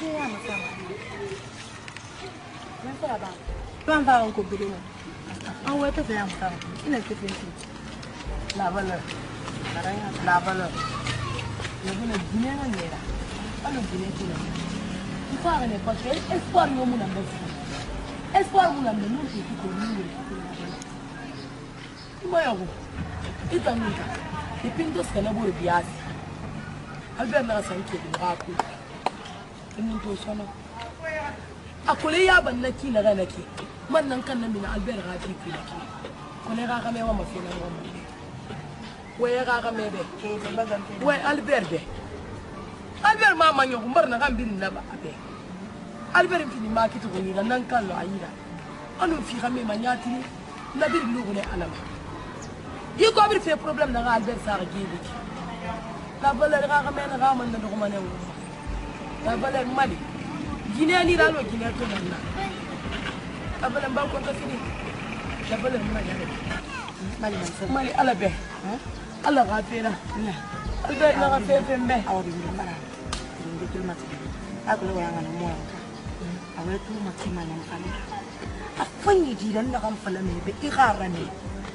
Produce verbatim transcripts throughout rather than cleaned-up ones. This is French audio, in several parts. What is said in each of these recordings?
ya masama. Masama ba. Ban ba ko bido. An wata sai ya masama. Ina tafiya shi. La valeur. La valeur. Le bonheur dîner na nera. Pas le dîner tout là. Il faut arrêter parce que espoir yo mon ambe. Espoir mon ambe nous qui ko ni. Moyo. Ita nika. Ipinto skala bo biasi. Albert na san ke da ku. Inin to sono. Akule ya ban na ki na ga nake. Man nan kan nan mina Albert ga fi ki nake. Ko ne ga ga me wa mafi nan wa. Waya ga ga me be. Wai Albert be. Albert ma manyo kumbar na kan bin na ba abe. Albert fi ni market ko ni nan kan lo ayira. Anu fi ga me manyati na bir lu ne alama. Yi ko bir fait problème na Albert sa gibi la valeur ga ga men ga man da ko mané la valeur mali guiné ni dalo guiné to na la valeur ba ko fini la valeur mali mali mali ala be ala ga fera Albert na ga fe fe mbe awdi ni mara ni tul mati akolo wa ngana mo awe tu mati man en fami afani di dan da kam fala me be igarani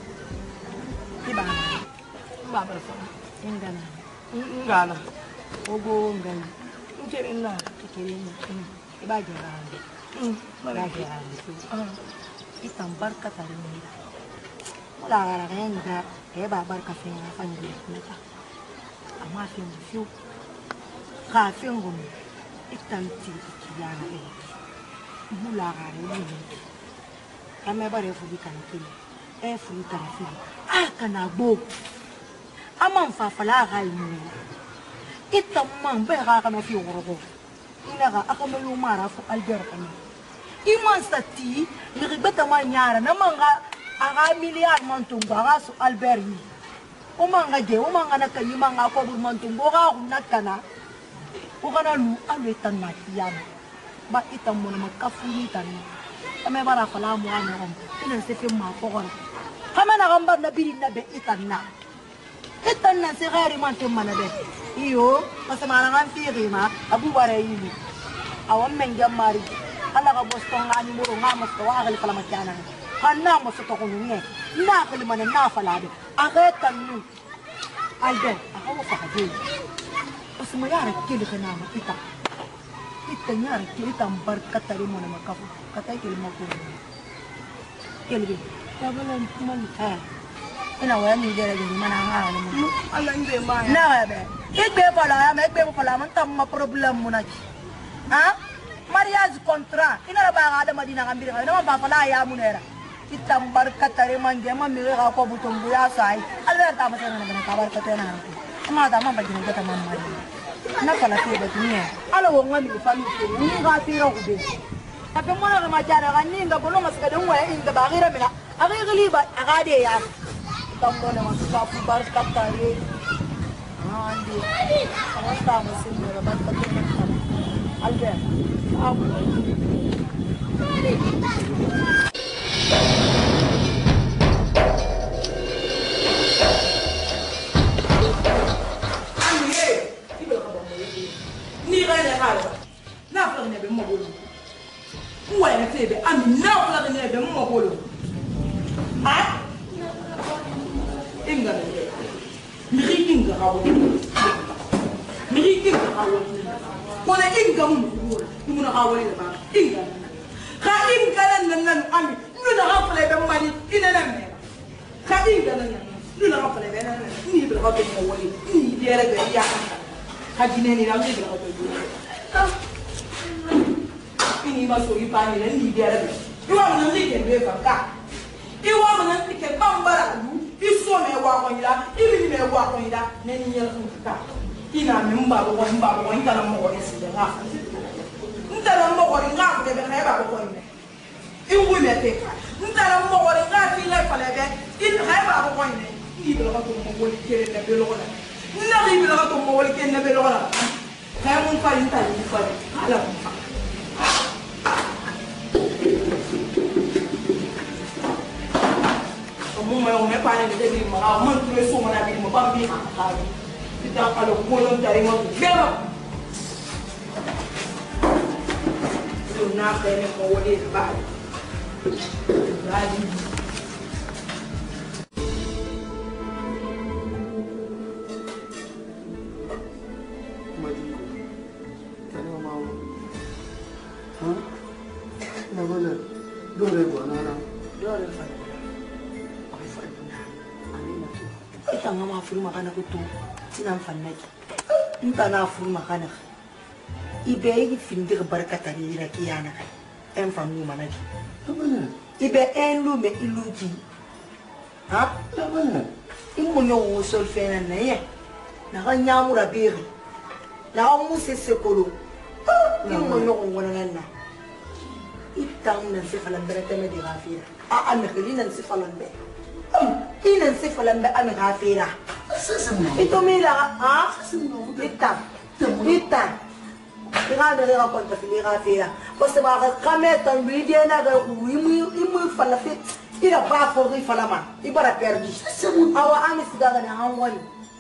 iba ba ba fa ingana ingana ogo ngana nke ina kekere ni iba jara mm ba jara ah itam barka tare ni wala gara ga e ba barka fe na fa ni nata amma fe mu fiu ka fe ngum itam ti kiyana e mula gara ni kame bare fu di kan kini e fu di kan fi kana gbo amam fa fala ga yini itam man be ga kana fi worogo ina ga akamalu mara fu Albert kana iman stati ni ribeta ma nyara na manga aga milliard man tunga ga su Albert ni o manga je o manga na kayi manga ko bu man tungo ga ku nakana o kana lu alwe tan na tiyana ba itam mo na kafu ni tan ame bara fala mo ana rom ina se fi ma ko gona kama na gambar na biri na be itanna itanna se gari man tum mana be iyo masama na ngam fi ma abu bare yini awam men jamari ala ga bosto ngani muro ngama sto wa gal kala makana hanna mo sto ko ni na kali man na fala be aga tannu albe aga wo fa de asma yara kili kana ma ita ita nyara kili tam barkatari mo na makafu katay kili mo ko kili Kabalan man ha ina waya ni dere ni mana ha ni Allah inde ma na be igbe fala ya me igbe fala man tam ma problem mo na ha mariage contrat ina ba ga da madina ngambir ina ba fala ya munera itam barkatare man ge man mi ga ko butum bu ya sai Allah ta ma sana na ka barkatare na ma da man ba gina ta man mari na fala ke ba ni ala wo ngami fami ni ga tira ku be tapi mo na ma jara ga ni nga bono mas ka dum wa inda ba gira mina Aga galiba agade ya tambo na masapu barka tare andi awasta musim na barka tare albe abu aniye ibe ka ba ni ga na hala na fla ne be mo bolo uwa na tebe ami na fla ne be mo bolo ah inga miri inga hawo miri inga hawo kona inga mu mu na hawo le ba inga ka inga nan nan ami nu na hawo le be mari ina na me ka inga nan nu na hawo le be nan ni be hawo mo wali ni dere be ya ka jine ni ram ni be hawo ah ini ma so yi pa ni ni dere be yo ma nan ni ke be fa ka iwa mana tike bambara du iso me wa ko ida ibi me wa ko ida ne ni yel ka ina me mba bo mba bo ita na mo ko esi de nga nta na mo ko nga ko de be ba ko ina iwu me te nta na mo ko nga ti la fa le be in ha ba ko ina ni be ko mo ko kere ne be lo na na ni be ko mo ko kere ne be lo na ka mo fa nta ni fa ala mo fa Mumma o me pane de de ma man tu so mana bi mo bambi ha kita kalau kolon dari mo beba na kene mo wole ba radi na wala dole ko na na dole fa ai fa amina ita ngama furu makana kutu sina mfannaki nta na furu makana ibe yi findir barkata ni na kiyana en famu manaki tabana ibe en lu me iluji ha tabana imu no wo sol fena na ye na ga nyamura biri na ga mu se sekolo imu no ko wona na itam na se falan berete me di gafira a am khilina se falan be ina se falan be am gafira ito mila ha itam itam ina da ga konta fili gafira basta ba ga kameta video na ga imu imu falafit ila ba fo ri falama ibara perdi awa ami sigaga na hangwani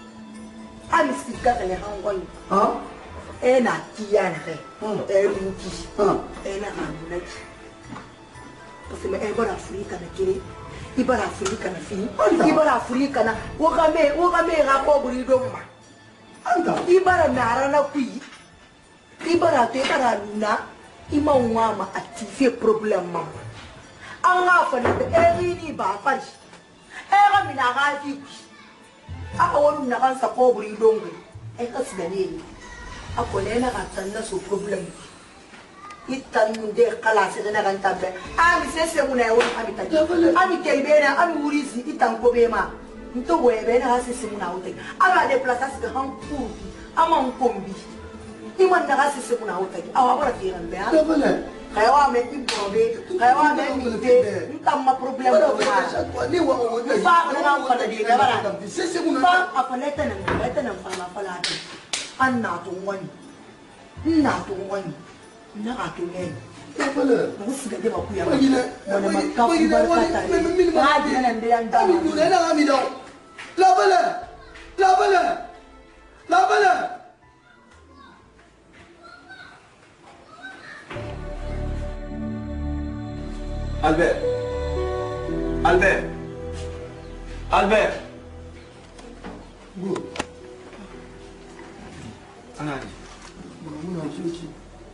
ami sigaga na hangwani ha ena kiyana ke e luki ha ena amunaki parce que e bara afrika na kire ibara afrika na fi ibara afrika na wogame wogame ga ko buri domma anta ibara narana kui ibara te bara luna ima ngama activer problème mama anga fa na eri ni ba pari era mina ga fi aka wonu na kan sa ko buri dongo e ka sidani akone na ka tanna so problem itan munde kala se na kan tabbe ami se se muna yo ami ta ami kelbena ami urisi itan ko be ma nto we be na se se muna wote ala de place se han ku ama nkombi iman na se se muna wote awa bara tiran be ha tabana kaiwa me ibobe kaiwa me mite ntamma problem ko ha ni wa o de ba na ko na de bara se se muna ba apaleta na apaleta na fala fala de anna to wani na to wani na ka to ne tabana musu ga ba ku ya magina wani makafu barkata ne ba ji nan da yan ami dole na ami do la bala la bala la bala Albert Albert Albert go anani muna chuchi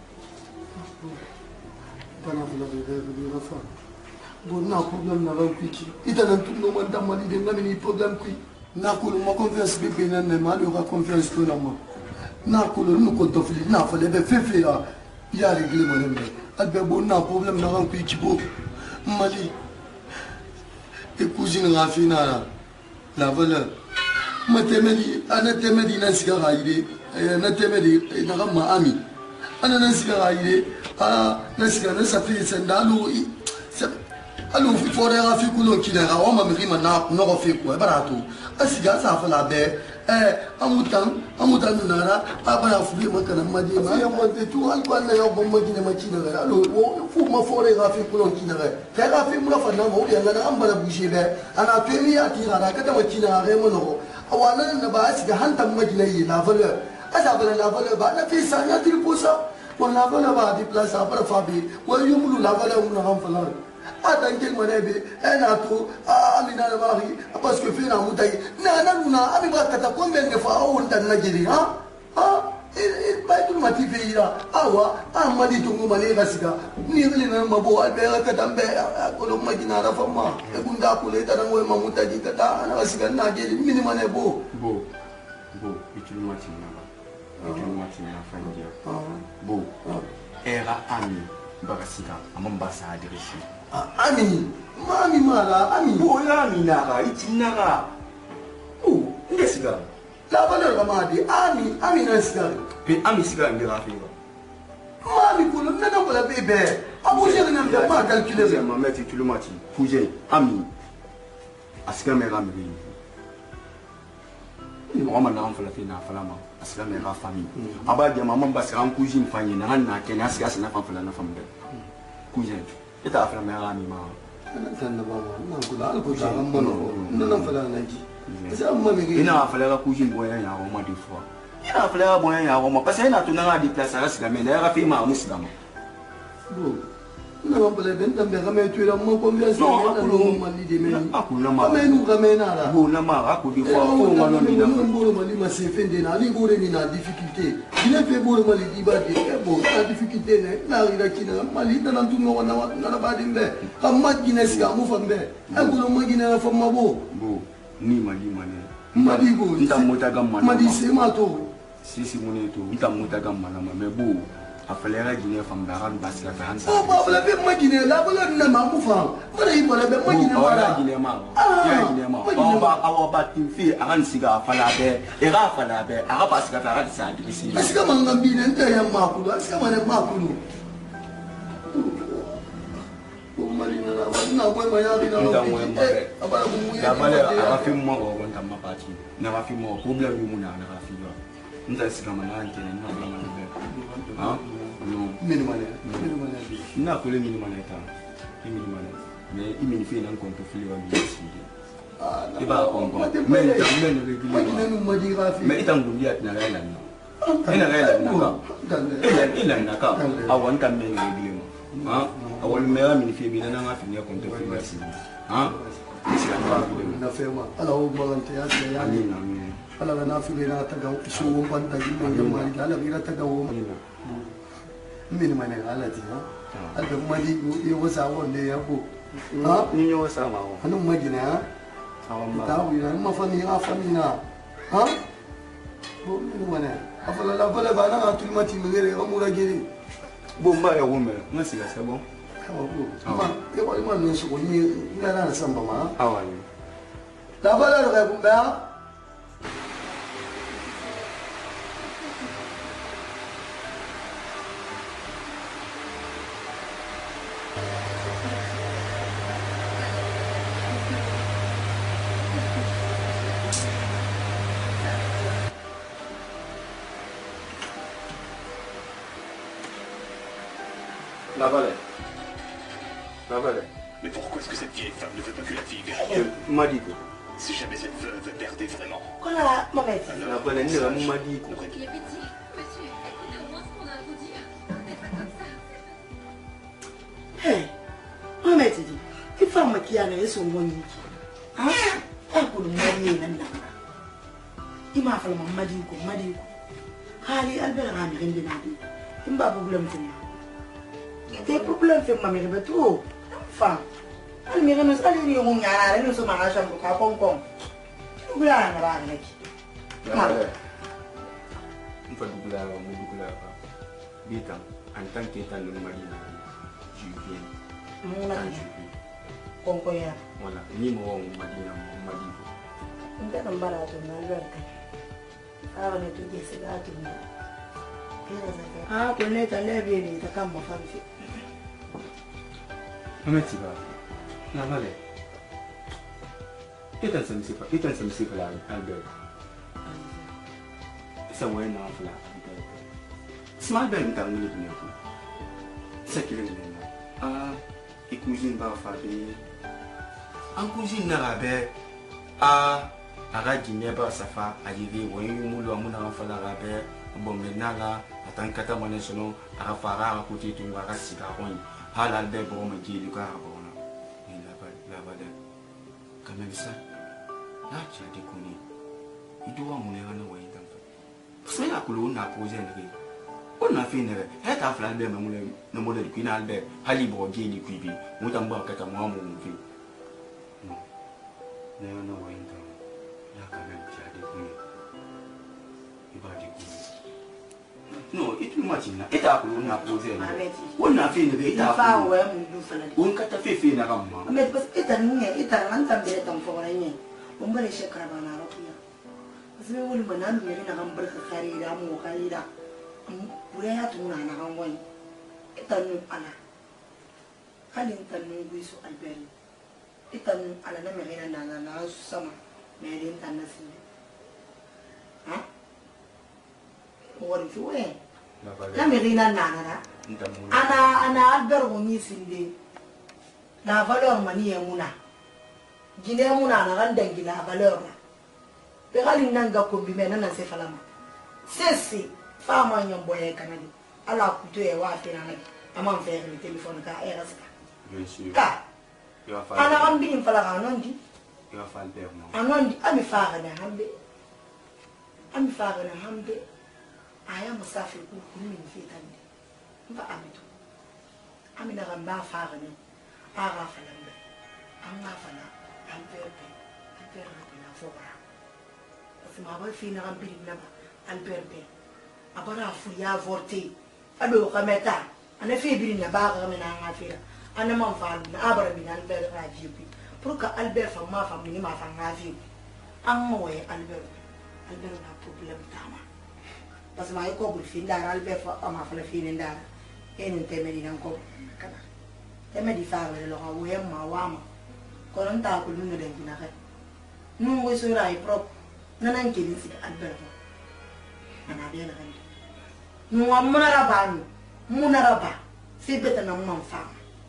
bana bula bebe bebe rafa bon na problem na ran kwiki ita nan tun no man damali de ngami ni problem kwi na ko mo confiance bebe nan ne ma lo ka confiance to na mo na ko lo no ko to fili na fa le be fefe ya ya regle mo ne Albert bon na problem na ran kwiki bo Mali, et cousine Rafina, la valeur. Ma temedi, ana temedi na sigara ide, na temedi na ma ami. Ana na sigara ide, ah na sigara sa fi sendalu. Alu fi fore ra fi kulo kinara, o ma mi ma na no fi ko e barato. Asiga sa fa la be. Eh, amutan, amutan nara, abana fubi makana madi ma. Ya mo de tu alba na yo bomba kine makina ga. Alo, wo fu ma fore ga fi kulon kina ga. Ka ga fi mura fa na mo ya na ambala bushe be. Ana temi ya ti ga ka ta makina ga mo no. Awana na ba asiga hantam makina yi la valeur. Asa bala la valeur ba na fi sa ya ti posa. Ko la valeur ba di place abara fabi. Wo yumulu la valeur mo na ram fa la. Atanke manebe ena to amina na bari parce que fina mutai na na luna ami ba kata ko men ne fa o ndan na jiri ha ha e ba tu mati feira awa amadi to ngoma ne gasika ni ni na mabo albe ka tambe ko lo magina ra fama e bunda ko le tan ngoi mamuta di kata na gasika na jiri mini mane bo bo bo itul mati na ba itul mati na fandia bo era ami bagasika amambasa adirisi Ami, mami mala, ami. Bo la mi nara, iti nara. Oh, nge sigara. La valeur amadi, ami, ami na sigara. Pe ami sigara nge rafi ba. Mami kulu, nana kola bebe. Abu jere na mda ma calculer. Je ma meti tu le mati. Fuje, ami. Asiga me ra mi. Ni mo ma na am fala fi na fala ma. Asiga me ra famille. Aba je mama ba sira cousine fanyi na na ke na asiga sina fa fala na famille. Cousine. Ita afra me ra mi ma. Ana tanna mama, na kula alko ja amma no. Nana fala na ji. Asa amma me ge. Ina fala ra cousine boya ya o ma deux fois. Ina fala ra boya ya o ma parce que ina to na di place ara siga me na ra fi ma muslima. Bon. Non, mais ben dans ben ramène tu es là mon confiance non non mali de mais akuna ma mais nous ramène là bon na ma akudi fois oh on non ni na bon mali ma c'est fin de na li bon ni na difficulté il est fait bon mali di ba de bon la difficulté na na ira kina mali dans tout no na na ba dimbe am ma gine si amu fambe e bon ma gine na fama bo bo ni mali mane mali bo nta mota gamma mali c'est ma to si si moneto nta mota gamma na mais bo a fallu la Guinée femme baran basse la France. Oh, bah, la bête ma Guinée, la bonne n'a pas moufant. Voilà, il va la bête ma Guinée. La Guinée, ma. La Guinée, ma. On va avoir battu une fille, à un cigare, à la baie, et Rafa la baie, à Rapas la Farad, ça a ici. Est-ce que mon ami n'est pas un macoulou? Est-ce que mon ami macoulou? Oh, Marina, la bonne manière de la vie. La valeur a fait moi, on va ma partie. N'a pas fait moi, problème, nous n'a pas fait. Nous avons fait comme un an, nous avons non. Minimal. Minimal. Na kule minimal ta. Minimal. Mais il me fait un compte filial ici. Ah, il va comprendre. Mais mais régulièrement. Mais il t'engoule à na la na. Il na la na. Il il na ka. Awan kan men régulièrement. Hein? Awan me mi fait bien na finir compte filial ici. Hein? C'est la part de na fait moi. Alors on va rentrer à ça. Amin amin. Alors na filer na ta ga so won ban ta gi ma mari ala ira ta ga wo. Mini mana ala ti ha albe madi yo wasa wonde ya ko ha ni yo wasa ma o hanu madi na awon ma ta wi na ma fami ha fami na ha bo mini mana afala la bala ba na tul mati ngere amura gere bo mba ya wo me ngasi la c'est bon awa bo ma e ko ma no so ni ngara na samba ma awa ni la bala ro ka kumba La Valais. La Valais. Mais pourquoi est-ce que cette vieille femme ne veut pas que la fille gagne? M'a dit quoi? Si jamais cette veuve perdait vraiment. Voilà, maman. La Valais, ne la m'a dit quoi? Il est petit, monsieur. Écoutez au moins ce qu'on a à vous dire. Faites pas comme ça. Hé, maman te dit, il faut que tu ailles sur mon lit. Hein? Elle peut me dire non. Il m'a fallu maman dit quoi, maman dit quoi. Allez, Albert a mis rien de nadi. Il m'a pas problème pour moi. Des problèmes fait ma mère tout. Enfin, elle m'a dit que elle est une gare, elle est sur ma chambre pour faire con con. Tu veux aller là avec? La Valais. On fait du boulot, on fait du boulot. Bita, en tant qu'état le mari, je viens. Mon ami. Con con ya. Voilà, ni moi on m'a dit, on m'a dit. On peut en parler à ton Albert. Ah, on est tous des cigars. Ah, on est allé bien, il t'a comme ma femme. Mais tu vas. La Valais. Et t'as senti pas, et t'as senti pas Albert. C'est un ouais non là. Smart ben t'as mis le coup. C'est qu'il est là. Ah, il cuisine pas famille. En cuisine n'arabe. Ah, ara Guinée ba safa arrivé ouais mulu amuna fa l'arabe. Bon maintenant là, attends kata mané sono ara fara à côté tu vas rasiga on. Hal Albert bon me dit le gars bon. Il là bas là bas quand même ça. Là tu as déconné. Il doit mon erreur ouais dans fait. Parce que la couleur n'a posé rien. On a fait une erreur. Elle a fait Albert mais mon le modèle de Queen Albert. Hali bon bien ni kuibi. Mon tamba kata moi mon fait. Non. Non non ouais dans. Là quand même tu as déconné. Il va déconner. Non, et tout le matin, et t'as on a posé. On a fait une vraie table. On a fait fait une rame. Mais parce que t'as nous, et t'as un temps de temps pour rien. On va les chercher à la roquille. Parce que vous le menez, vous avez un hamburger carré, un mot carré. Vous avez un tour à la renvoie. Et t'as nous à la. Quand t'as nous, vous sur Albert. Et t'as nous à la même à la nana, sama. Mais elle est en nation. Hein? What you wear? Lamerina nana. Ana ana Albert woni sinde. La valeur mani emuna. Gine muna na randangi la valeur. Pegali nanga kombi mena na se falama. Sesi fama nyamboye kanadi. Ala kuto e wa fe na nagi. amam faire le téléphone ka eraska Bien sûr. ka Il va ana falloir. ambi infala anondi Il va falloir perdre, non? anondi ami fara na hambe ami fara na hambe aya musafi ku kuni min fitande mba amitu ami na gamba fara ne ara falambe anga fala alberbe alberbe na fora asma ba fi na gambi na ba alberbe abara fu ya vorte ado kameta ana fi bi na ba ga na nga fira ana man falu na abara min alberbe radio pour que Albert fa ma fam ni ma fa ngafi an moye Albert Albert na problème tama parce que ma ko bul fi ndara Albert fa ma fa la fi ndara en temedi nan ko kana temedi fa le lo wo yem ma wa ma ko non ta ko lu den dina kay nu ngo so ray prop nanan ke ni si Albert ana be na kan nu amuna raba nu muna raba fi beta na man fa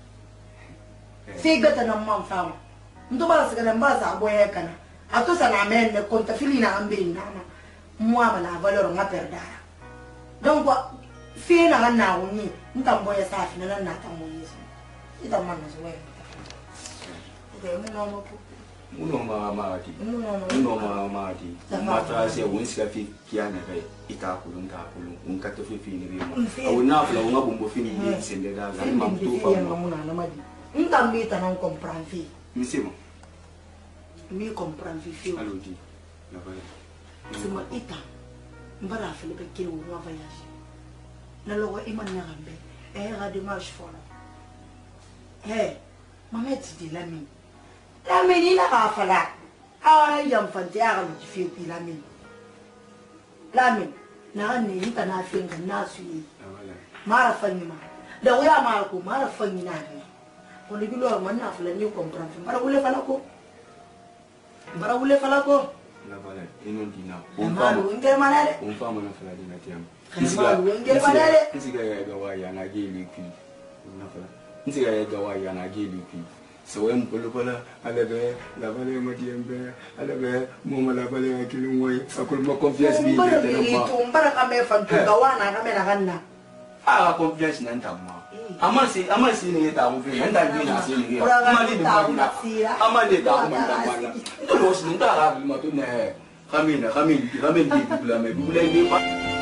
fi beta na man fa ndo bala sigara mbaza aboye kana atosa na men ne konta filina ambe nama mwa na valeur nga perdara donc fi na na woni ntamboye safi na na ta mo yeso ita man so we de mo no mo Uno ma mati. no no Uno ma mati. Matra se won ska fi kiana kai ita kulun ta kulun un ka to fi fi ni ma. Awu na fla un abumbo fi ni ni sende da ga ma to fa mo na na madi ntambi ta non comprend fi Misimo. mi comprend fi fi Allô di. La vai. suma ita mbara fele be kiri wo wa voyage na logo iman na gambe e ga de marche fora eh mamet di lami lami ni na ga fala awara yam fante aga mi fi pi lami lami na ni ita na fi ngan na su yi mara fanyi ma da wuya mara ko mara fanyi na ne ko ni bilo man na fala ni comprend fi mara wule fala ko mara wule fala ko La vale, e non di na. Un malu ingel manale. Un famo na fala di na tiam. Malu ingel manale. Nsiga ya gawa ya na geli ki. Na fala. Nsiga ya gawa ya na geli ki. So em polo pala ala be la vale mo diembe ala be mo ma la vale ya kilu moy akul mo confiance bi Mbara de bi ma. to mbara kame fantu gawana kame na ganna. Ah confiance na ntamma. Ama si ama si ni ta mo fi nda bi na si ni. Ama ni ta ba na. Ama ni ta mo nda ma na. Ndo si nda ra bi ma to ne. Kamina kamina kamina di bula me bula ni pa.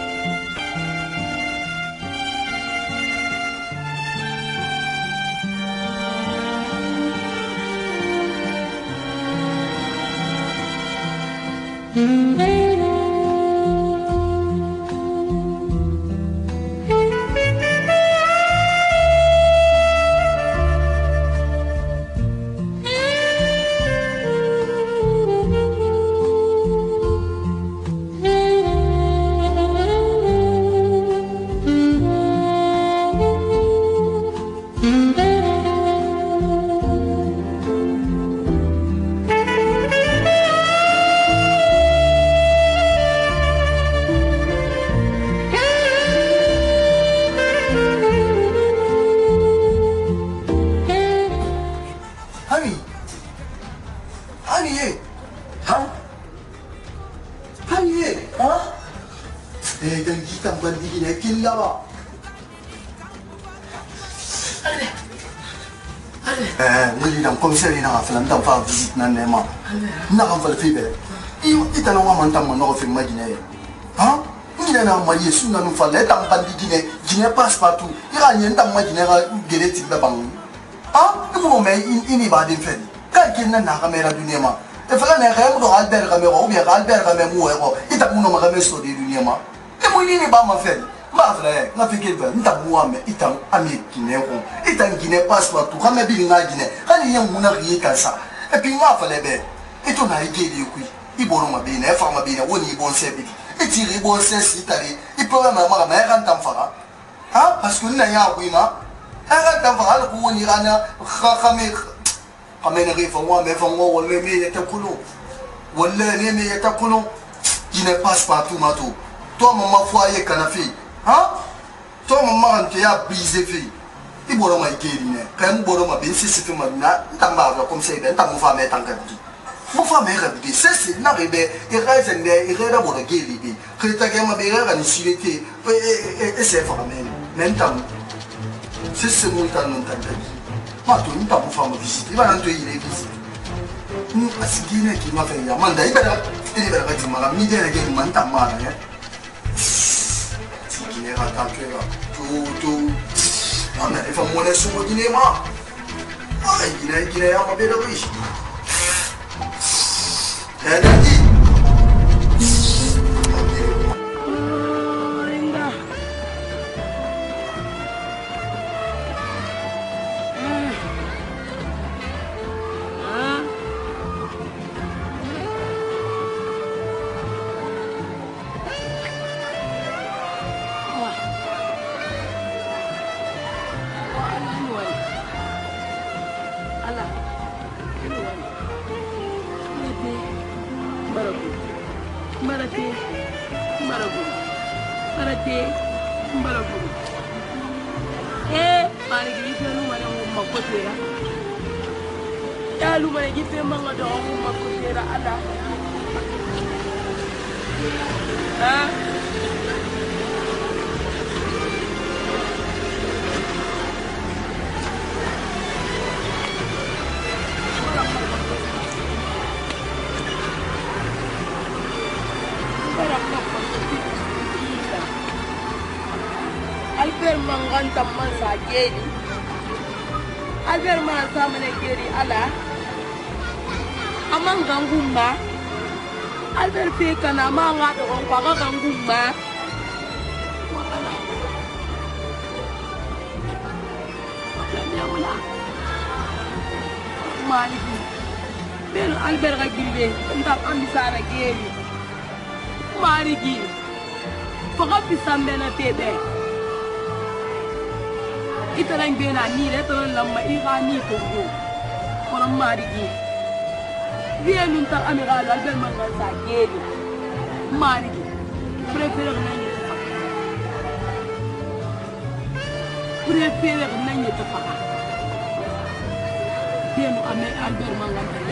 Commissaire na fala ntam fa visit na nema na kan fala fibe i ita na wa man tam no fi magine ha ni na ma yesu na no fala tam bandi gine gine passe partout i ra nyen tam magine ga gele ti ba bang ha e mo me ini ba din fen ka kin na na kamera dunia ma e fala na ga mo do albert ga me go bi ga albert ga me mo e go ita mo no ma ga me so de dunia ma e mo ni ni ba ma fen ma fala na fi ke ba ntam mo me ita ami gine ko ita gine passe partout ga me bi nga gine ani yang muna ri ka sa e pi nga fala be ito na igeli ku iboro ma bina e fa ma bina woni ibon se bi e ti ri bon se si tari i programme ma ma kan tam fara ha parce que na ya ku ma ha kan tam fara ku woni rana kha khame khame na ri fa wa me fa ngo wala me ya takulu wala ne me ya takulu il ne passe pas tout ma tout toi maman foyer kanafi ha toi maman ante ya bise fi iboro ma igeli ne kan boro ma bin si si fi ma na tamba ba comme c'est ben tamu fa me tanga bi mo fa me ga bi c'est c'est na be e ga zende e ga boro geli bi krita ke ma be ga ni silete e e c'est fa me men tamu c'est ce montant non t'as ma to nta pour faire ma visite il va en te y les visites nous à ce qui n'est qui m'a fait ya manda il va il va dire ma mi de que manta ma hein ce qui n'est pas tant que là tout tout non mais il faut monnaie sur mon dîner ma ah il est il est à ma belle riche elle a dit Albert mangan tamman sa geri Albert man sa mana geri ala amang gangumma Albert fe kana ma nga do ko ga gangumma wala wala mali ben Albert ga gilbe ndam andi sara geri mari gi faga bisambe na tebe Italang bena ni le to lamma ira ni to go kono marigi vie nun ta amiral albert man sa geli marigi préféré nani préféré nani to fa bien mu amé albert man la le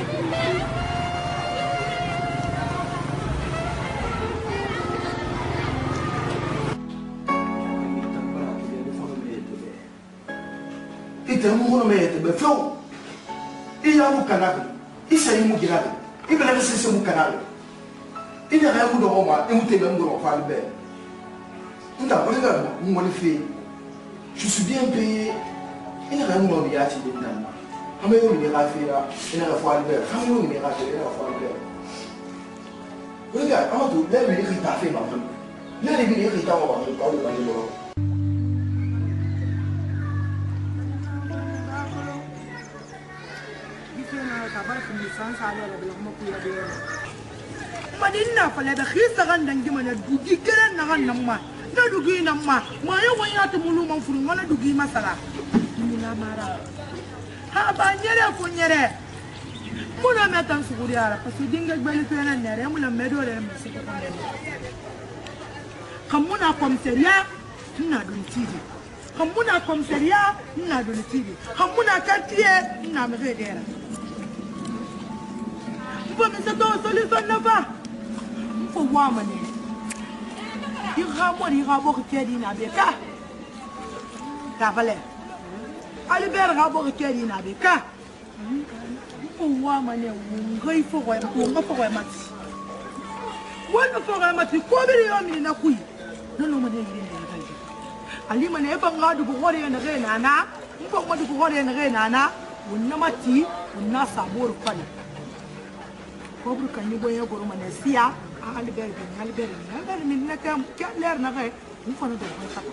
Ite mu hono me ete be fo iya mu kanabe isa yi mu girabe ibele be sese mu kanabe ina ga mu do ma e mu te be mu do fa be nda ko ga mu mo ni fi je suis bien payé ina ga mu do ya ti din dan ame yo ni ga fi ya ina ga fa be ame yo ni ga fi ina ga fa be regarde amadou le bi ni ta fe ma fa le bi ni ta ma ba ko ba ni lo madina fala da khisa gandan gima na dugi garan na gannan ma na dugi nan ma ma yawan ya ta mulu man furu wala dugi masala mula mara ha ba nyere ko nyere muna metan su guri ara pasu dinga gbali fena nere mula medo re mesi ko ne kamuna komisaria na dun tidi kamuna komisaria na dun tidi kamuna quartier na me vedera Faut me c'est ton solution ne va. Faut voir mané. Il ramon il rabo qui dit na beka. Ta valeur. Albert rabo qui dit na beka. Faut voir mané. Il faut voir on va faut voir mati. Wanda faut voir mati ko bi yo mi na kuyi. Non non mané il est là. Ali mané ba ngadu ko hore na re na na. Mbo ngadu ko hore na re na na. Wonna mati wonna sabor fani. Kobru kan ni boye goro mané sia Albert bin Albert bin Albert min na kam leer na xé mu fa na do ko xata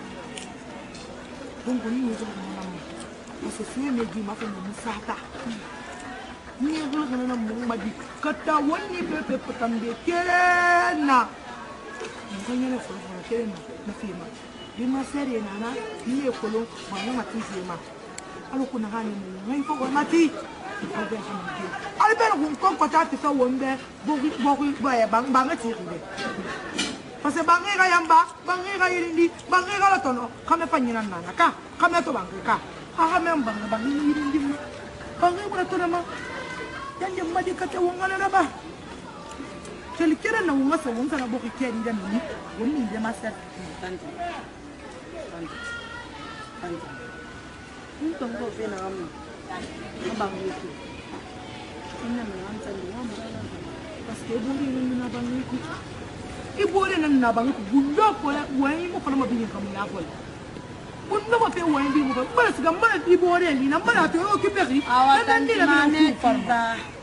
donc ni ñu jox na nam parce que fi me di ma fa mu sata ni ñu jox na mu ma di kata woni pepe patambe kena ñu ko ñene fo fo kena na fi ma bi ma sere na na ni e kolo ma ma ti fi ma alo ko na hani mu ngai fo ma ti Albert kun kon kota ti fa wonde bogi bogi boye bang bang ti ribe parce que bangi ga yamba bangi ga yirindi bangi ga la tono kame fa nyina nana ka kame to bangi ka ha ha mem bang bangi yirindi bangi ba to ma yanje madi ka te wongana na ba kel kera na wonga sa wonga na bogi ke ndi ni wonni de ma ser tante tante Anta. Ni to ngo fe na amu. Abangu ku. Ina na anta ni wa mara. Parce que buri ni na bangu ku. Ibore na na bangu ku gundo ko la wai mo ko ma bi kam ya ko. Uno ma fe wai bi mo ko. Bara siga mara di bore ni na mara to o ki peri. Awatan di mane tiba.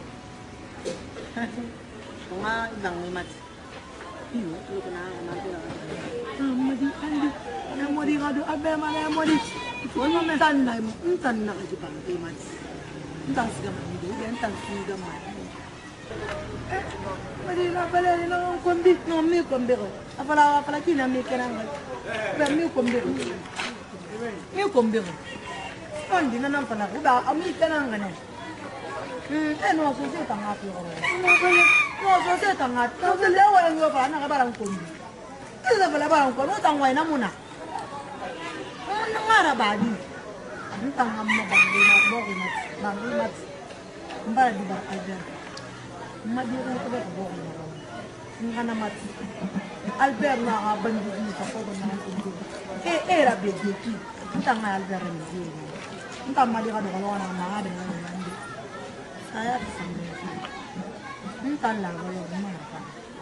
Nga ibang ni mat. Iyo tulo ko na na pera. Madi andi. Na modi gado abe ma na modi. Wala me tan na tan na ji bang di mat. Ntan siga ma ni de ntan siga ma. Eh, madi na bale ni no kombi no mi kombi ko. Afala afala ki na mi kenanga. Ba mi kombi ko. Mi kombi ko. On di na nan fala ko ba ami kenanga ne. Hmm, eh no so se tanga pi ko. No ko no so se tanga. So se le wa ngo ba na ka ba ran kombi. Ila bala ba ran ko no tangwa na muna. Ano ngara ba di? Ang tangam mo banggi na bogi na banggi na. Mbara di ba alber. Madi ko ko ba bogi na. Nga na mat. Alber na ka banggi ni sa ko na ko. Eh era begi ki. Tanga alber ni. Nta madi ka do ko na na ga na na. Saya sampai. Nta la ko yo mara pa.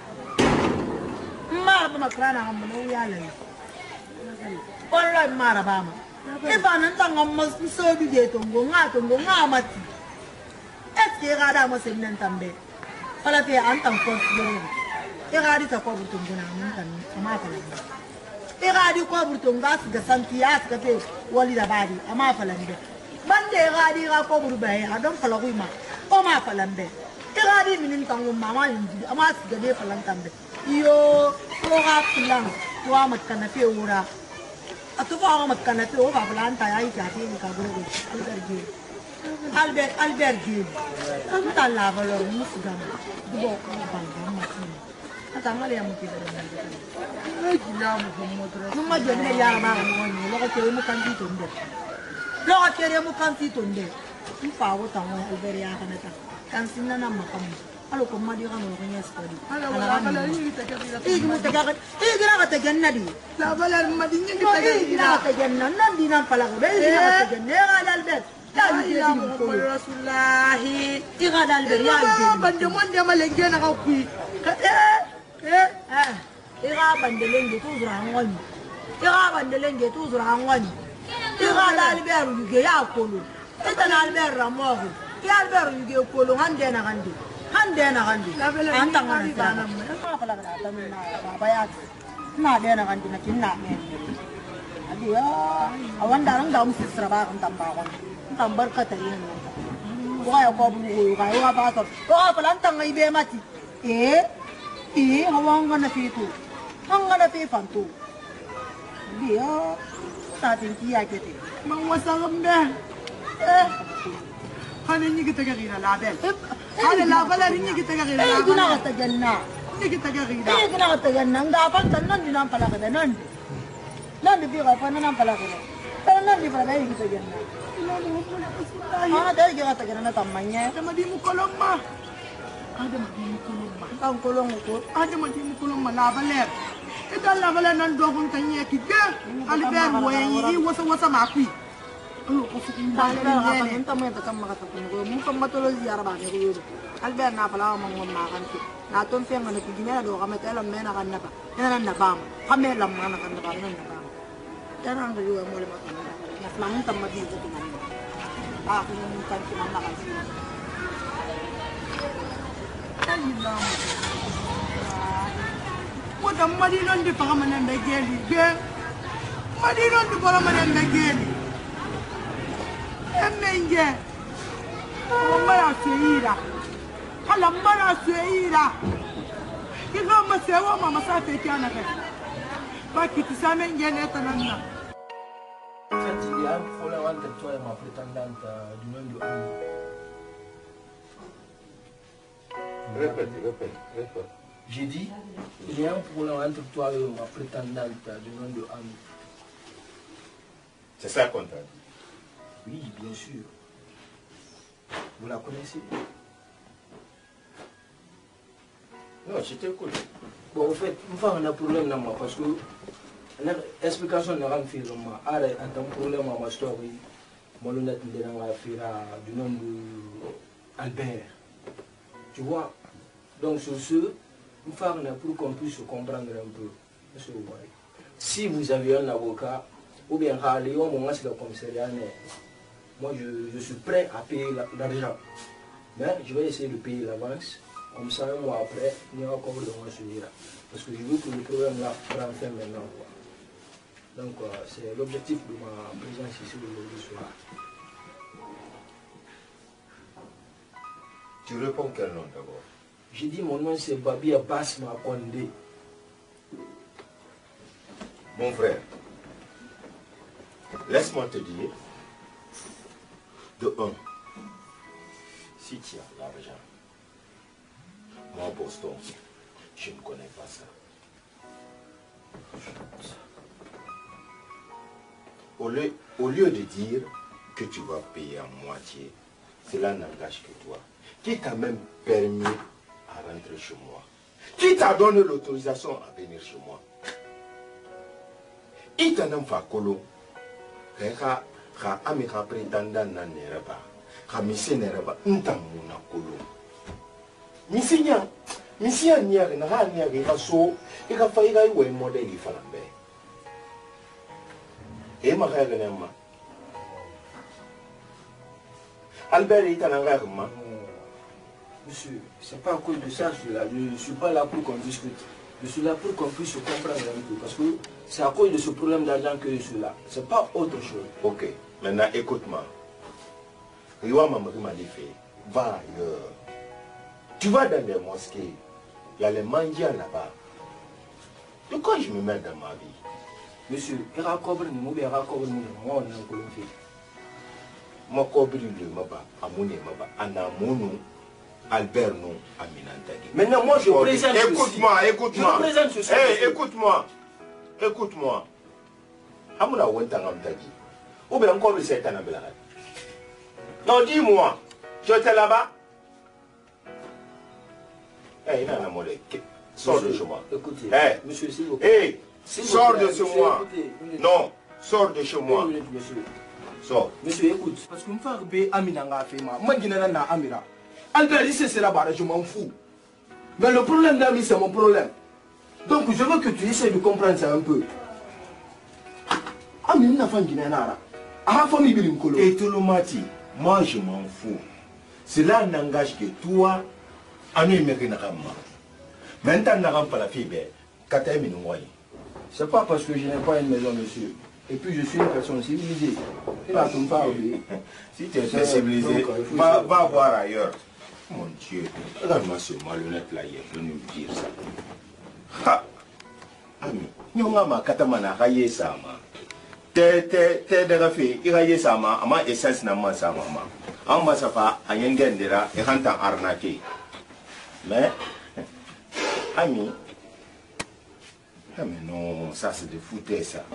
Mara pa makrana ka mo no ya le. Wallahi mara ba ma. Iba nan tanga mo so bi de tongo nga tongo nga mati. Eske ga da mo sen nan tambe. Wala fe an tan ko lo. E ga di ta ko bu tongo na mun tan ama fa la. E ga di ko bu tongo as ga santi as ga te wali da badi ama fa la nde. Bande ga di ga ko bu ba ya don fa la ku ma. O ma fa la nde. E ga di minin tango mama yindi ama as ga de fa la tambe. Iyo ko ga tulang ko amat kana fe ura. Atau kalau amat kan itu, apa pelantai aja jadi ini kabur itu Albert Gil, Albert Albert Gil, entah lah kalau musgam, dua kali bangga macam ni, atau malah yang mungkin ada yang gitu. Eh gila muka terus. Numma jadi ya bang, lo kau cari muka itu ndek, lo kau cari muka itu ndek, ini pawo tahu Albert ya kan itu, kan sini nama kamu. Kalau kamu dia kan orangnya sekali. Kalau kalau ini kita jadi. Ini kita jadi. Ini kita kata jenna di. Lah balar madinya kita jadi. Ini kita kata jenna. Nanti nampak lagi. Ini kita kata jenna. Yang ada albert. Jangan jadi Muhammad Rasulullah. Ini ada albert. Ya. Banjaman dia malengge nak kau pi. Eh eh eh. Ini bandelengge tu zurangan. Ini bandelengge tu zurangan. Ini ada albert juga ya kolu. Itu albert ramah. Ini albert juga kolu. Hande nak hande. Hande na hande, antang na sana. Apa pala kana tamin na babayat. Na de na hande na kinna ne. Adi ya, awan darang daum sisra ba kan tambakon. Tambar ka tayin. Wala ko bu ga wa ba to. Ko pala antang ngai be mati. Eh, eh hawang na fitu. Hang na fi fantu. Adi ya, sa tin kiya kete. Mang wasalam be. Eh. Hanin ni kita kira label. Ada label hari ni kita kira label. Eh, guna kata jenna. Ni kita kira. Eh, guna kata jenna. Nggak apa tenan di nampak lagi tenan. Nanti biar apa nampak lagi. Tenan di mana ni kita jenna. Ah, dari kita kata jenna tamanya. Ada madi mukolong mah. Ada madi mukolong mah. Kau kolong itu. Ada madi mukolong mah label leh. Itu label nan doang tanya kita. Alibel wei wasa wasa makui. Kalau kau suka Albert apa entah mana takkan makan tapi kalau mungkin matulus ziarah bagi aku. Albert nak pala mangom makan tu. Naton fiang anu kini ada dua kami telam mana kan napa. Jangan napa. Kami lam mana kan napa mana napa. Jangan ada juga mulai makan. Nak lamun tambah di itu dengan. Aku mungkin cuma makan sih. Alhamdulillah. Wah, madinon di pangamanan dageli. Bang, madinon di pangamanan dageli. Emenge, mara seira, hala mara seira. Ika masewa mama sate kiana ke. Baki tisame ngene tanana. Cette il y a un problème entre toi et ma prétendante du nom de Anne. Répète, répète, répète. J'ai dit, il y a un problème entre toi et ma prétendante du nom de Anne. C'est ça qu'on t'a dit. Oui, bien sûr. Vous la connaissez? Non, je t'écoute. Bon, en fait, on a un problème là, moi, parce que L'explication n'est pas faite. Alors, en tant que problème à ma story, mon honnête du nom d'Albert. Tu vois? Donc, sur ce, nous faisons pour qu'on puisse comprendre un peu. Si vous avez un avocat, ou bien Léon, moi, c'est le commissariat, moi, je, je suis prêt à payer l'argent. Mais je vais essayer de payer l'avance. Comme ça, un mois après, il y aura encore le mois celui-là. Parce que je veux que le problème là prenne fin maintenant. Quoi. Donc, euh, c'est l'objectif de ma présence ici aujourd'hui soir. Tu réponds quel nom d'abord? J'ai dit mon nom c'est Babi Abbas Makonde. Mon frère, laisse-moi te dire, de un, si tu as l'argent, moi Boston, je ne connais pas ça. Au lieu, au lieu de dire que tu vas payer à moitié, cela n'engage que toi. Qui t'a même permis à rentrer chez moi? Qui t'a donné l'autorisation à venir chez moi? Il t'a même fait colo. Reka, ka amika prétendant na nereba. Ka mise nereba, ntamuna colo. Misinya, misia niya na ha niya ga so, ika fa ika iwe model ifalambe. Et ma règle n'est pas. Albert est en arrière. Monsieur, c'est pas à cause de ça, je ne suis pas là pour qu'on discute. Je suis là pour qu'on puisse se comprendre un peu. Parce que c'est à cause de ce problème d'argent que je suis là. C'est pas autre chose. Ok, maintenant écoute-moi. Riwa Mamari m'a dit fait, va ailleurs. Tu vas dans des mosquées, il y a les mendiants là-bas. De quoi je me mets dans ma vie? Monsieur, il y a un cobre, il y a un cobre, moi on a un cobre. Moi cobre le maba, amouné maba, anamounou, Albert non, aminantagi. Maintenant moi je présente ceci. Écoute-moi, écoute-moi. Je présente ceci. Hey, écoute-moi. Écoute-moi. Amouna wentangam tagi. Ou bien encore le setan abelagad. Non, dis-moi, tu étais là-bas? Hey, il a un mollet. Sors de chez moi. Écoutez, hey. Monsieur, s'il vous plaît. Hey, sors de chez moi. Non, sors de chez moi. Monsieur. Sors. Monsieur, écoute. Parce que je me fais Amina Ngafema. Moi, je n'ai pas Amira. Albert, ici, c'est là-bas, je m'en fous. Mais le problème d'Ami, c'est mon problème. Donc, je veux que tu essaies de comprendre ça un peu. Ami, n'a pas de nara. Ah, famille Bilinkolo. Et tout le mati, moi, je m'en fous. Cela n'engage que toi, Ami Mekinakama. Maintenant, n'a pas la fille, Katemi Nouaï. C'est pas parce que je n'ai pas une maison, monsieur. Et puis je suis une personne civilisée. Il a tout pas oublié. Si tu es civilisé, va, va voir ailleurs. Mon Dieu, regarde-moi ce malhonnête là, il est venu me dire ça. Ha! Ami, nyongama katamana raye sama. Te te te de rafi, iraye sama, ama essence na ma sama ma. Amba safa ayengendera e hanta arnaqué. Mais ami, ah mais non, ça c'est de foutre ça.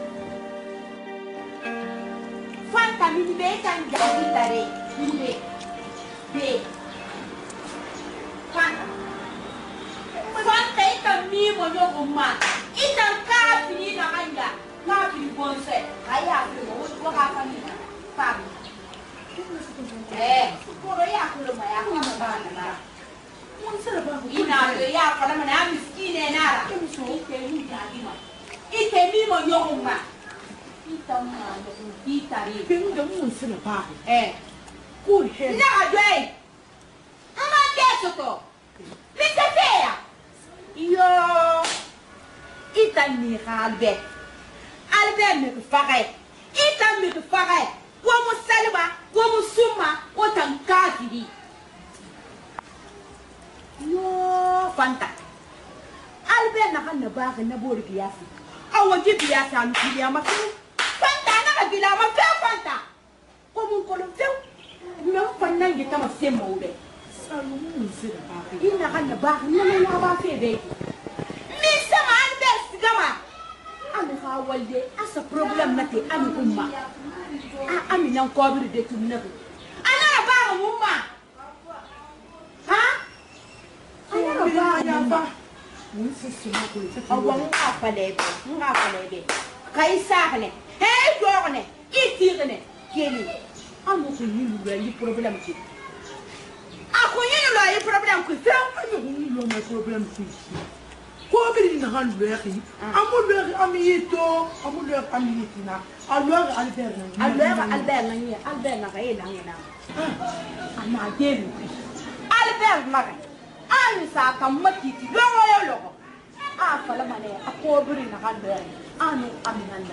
Fanta mini be kan jadi tare. Mini be. Fanta. Fanta ita mi mo yo umma. Ita ka fini na kanga. Ka fini bonse. Aya ko wo ka fani. Fami. Eh, ko ya ko ma ya ko ba na. Ina yo ya ko na na miskine nara. Ite mi mo yo umma. Ita ma ita ri. Pin da mun suna ba. Eh. Ku he. Na dai. Ama keso to. Pita feya. Yo. Ita ni halbe. Albe me ku fagai. Ita me ku fagai. Wo mu salba, wo mu suma, wo tan kafiri. Yo, fanta. Albe na kan na ba ga na bori biyasi. Awa ji biyasi an kiliya ma Fanta na ka bila ma fe fanta. Ko mun ko lon few. Me fannan gi tama se mawde. Salu mun zira ba. Ina kan na ba na na ba fe be. Mi sama an be sigama. Ami ha walde asa problem na te ami umma. A ami nan ko bi de tum na ko. Ana ba umma. Ha? Ana ba ya ba. Mun se sima ko. Awa nga fa lebe. Nga fa lebe. kai sakne he dogne itirne keli amo ko ni lu yi problem ki ako ni lu yi problem ki fe amo ni lu ma problem ki ko bi ni han lu yi amo lu amito amo lu amitina alors Albert na alors Albert na ni Albert na kai na na ana delu Albert na ani sa kamati ti lo yo lo a fala mane a ko bi na han lu anu aminanda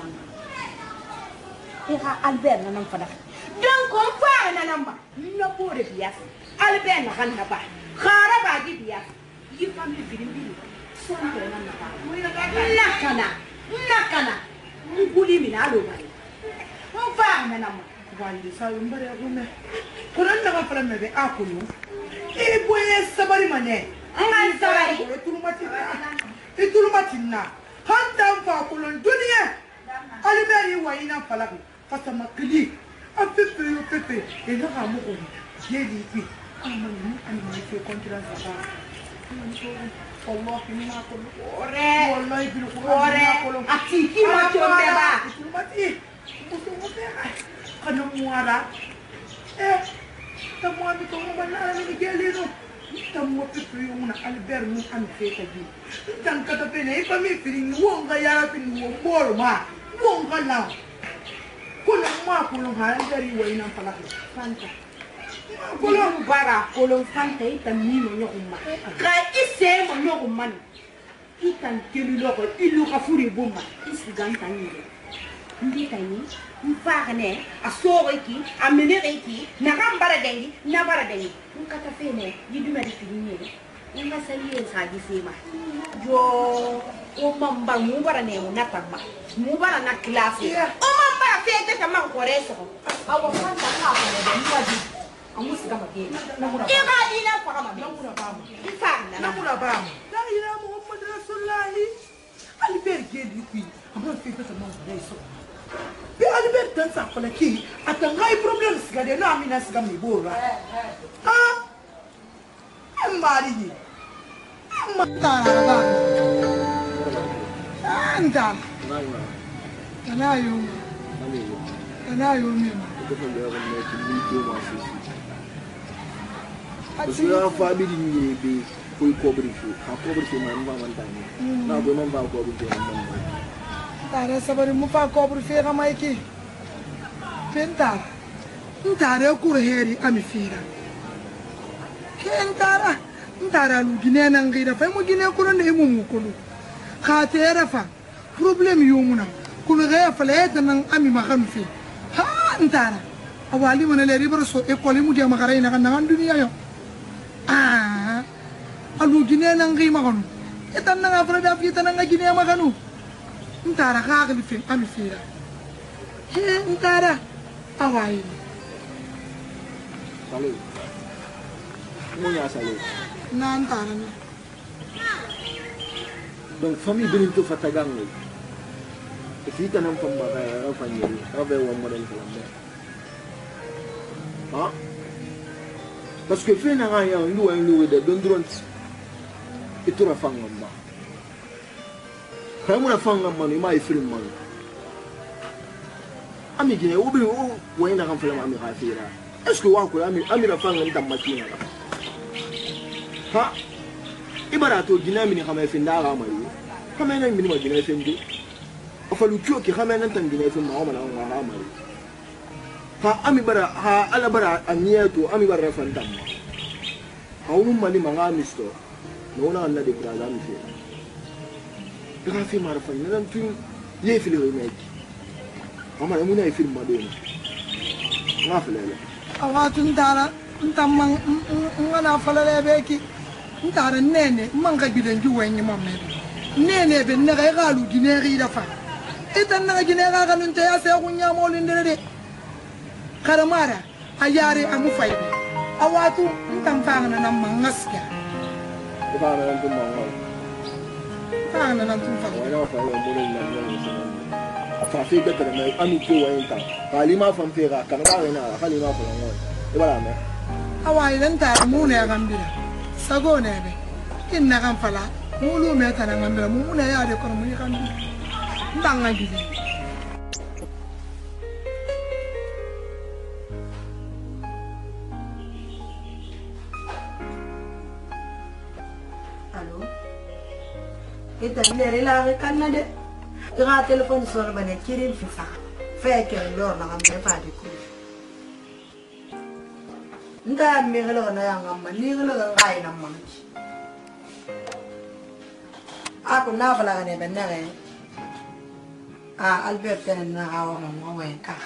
ira Albert na nan fada donc on fara na namba na bore bias Albert na kan na ba khara ba gi bias yi family birin birin son ko na na ba na kana na kana nguli mina lo ba on fara na namba wali sa yumbare agune kuran na fara me be akulu e boye sabari mane ngan sabari tulumati tulumati na hantam fa kulun dunia Albert yi wayina falaki fatama kili apepe yo pepe ena ka mo ko jeli pi amani ani fe contrat sa Allah inna ko ore wallahi bil ore ati ki ma to beba mati ko to mo beba kana muara eh tamu ami to mo bana ni geli no tamu pepe yo na Albert mu an fe ta ji tan kata pene e fami fini wonga ya pini wo bolo ma wonga la Kolo ma kolo hari wayna palaki fanta kolo bara kolo fanta ita mimo nyokuma ka ise mo nyokuma itan kelu loko ilu ka furi bomba isiganta nyire ndi kayni mfagane asoro iki amenere iki na kambara dengi na bara dengi nkata fene yiduma difini nga saliye sa gisema jo o mamba mu bara ne mo natamba mu bara na classe o mamba fete kama nkoreso awo fanta ka ko ne mbaji amusi kama ke ira ina kwa kama namuna bama ifana namuna bama la ila muhammad rasulullah Albert gedi ku amo fete kama nkoreso bi Albert tan sa kola ki atangai problem sigade na amina sigami bora ah ambari Mantara anda kanayo kanayo mema Parce que famille ni be ko cobre fo ka cobre fo man ba man tani na go man ba cobre fo man tare sabari mu fa cobre fo ga mai ki penta ntare kur heri ami fira kentara ntara lu gine nan gira fa mu gine ko ne mu mu ko ka tere fa problem yumuna kun ga fa le tan ami ma kan fi ha ntara awali mon le ribar so e ko le mu dia ma garai na kan dunia yo ah alu gine nan gi ma kan etan na afra da fi tan na gine ma kanu ntara ka ga fi ami fira he ntara awai salut mo ya salut nan tarana donc famille benin to fatagang ni e fita nan fam ba ra fanyeri rabe wa model flambe ha parce que fait na ya ndu wa ndu de don dront e to ra fangam ba fa mo na fangam man ma e film man ami gine wo bi wo wa ina kan flam ami khafira est ce que wa ko ami ami ra fangam tam makina ha ibarato dinamini kama finda ga mari kama nan mini ma gina fendi afalu kyo ki kama nan tan gina fendi ma ma na ga mari ha ami bara ha ala bara aniyato ami bara fandam ha um mali manga misto no na na de brada mi fe ga fi mara fa nan tun ye fili re meki ama mu na film ma do na fele awatun dara ntamman ngana falale beki ntara nene manga gidenju wenye mamede nene be naga galu gineri dafa itan naga ginera ga nunte ya se kunya molindere de karamara ayare amu fayde awatu ntam fanga na mangaska ba na nan tum ma fanga na tum fanga wala fa ya molin na na fa fi betere me ami ko wayenta kalima fam fera kana ba na kalima fa ngoy e bala me awai dan tar mu ne gambira sago ne be kinna kan fala mulu me tan ngambira mu ne ya de ko mu kan ndanga gidi Ita nere la kanna de. Ira téléphone sur bane kirin fi sa. Fe ke lor na ngambe fa de ku. Nda mi gelo na yang ngamma ni gelo ngai na mon. Aku na fala ne benere. Ah Albert tenen na hawa mo wen ka.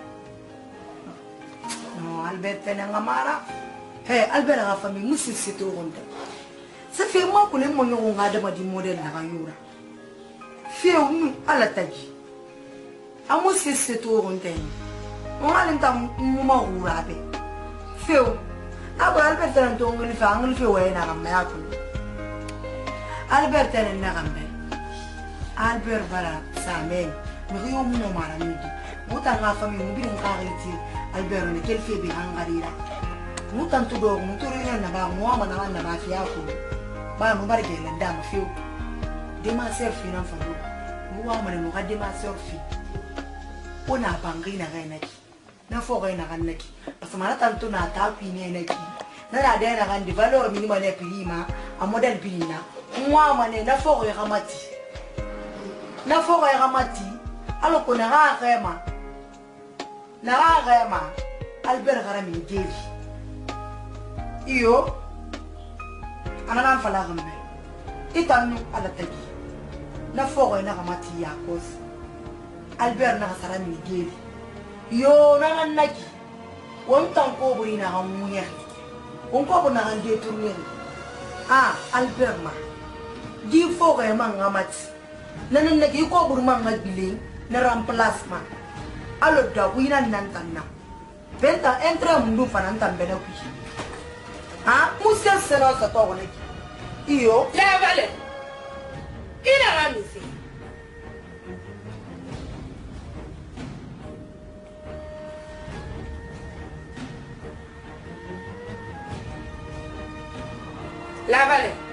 No Albert tenen ngamara. Hey Albert ga fami musi situ ronda. Ça fait moi que les moyens ont regardé ma modèle na rayura. Fait où ala taji. Amo c'est c'est tout ronde. On a l'entend moment où rabe. Fait où. Abo Albert tan to ngul fa ngul fe way na ramma ya ko. Albert tan na rambe. Albert bara samen. Mi yo mo mara mi di. Muta nga fami mu bi nga reti. Albert ne kel fe bi hangarira. Mutan to do mu to rina na ba mo ma na na ba fi ya ko. Ba mu barke la dama fiu de ma ser fi nan fado mu wa mu no de ma ser fi ona bangi na ga naki na fo ga na ga naki asama na tanto na ta pi ne naki na da de na ga ndi valor minimum ne prima a model pilina mu wa ma ne na fo ga mati na fo ga mati alo ko na ga rema na ga rema Albert garami ngevi iyo ana nan fala gambe itanu ala tagi na fogo na gamati yakos Albert na sara mi geli yo na nan naki won tan ko buri na hamuya on ko ko na hande turne ah Albert ma di fogo e man gamati nan naki ko buri man ngabile na remplacement alo da wina nan tanna benta entra mundu fanan tambena ku ah musia sera sa to ne Io la vale. Ina ramisi. La vale.